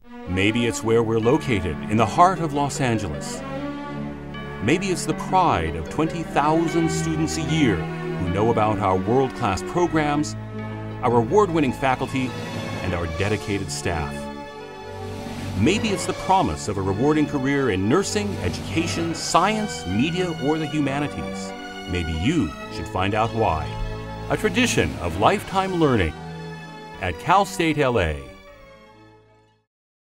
Maybe it's where we're located, in the heart of Los Angeles. Maybe it's the pride of 20,000 students a year who know about our world-class programs, our award-winning faculty, and our dedicated staff. Maybe it's the promise of a rewarding career in nursing, education, science, media, or the humanities. Maybe you should find out why. A tradition of lifetime learning at Cal State LA.